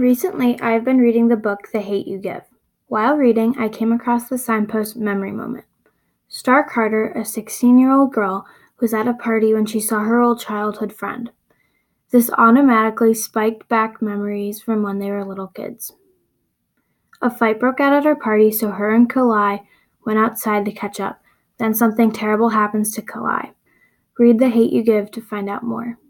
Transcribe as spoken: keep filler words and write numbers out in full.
Recently, I've been reading the book The Hate U Give. While reading, I came across the signpost Memory Moment. Star Carter, a sixteen-year-old girl, was at a party when she saw her old childhood friend. This automatically spiked back memories from when they were little kids. A fight broke out at her party, so her and Kalai went outside to catch up. Then something terrible happens to Kalai. Read The Hate U Give to find out more.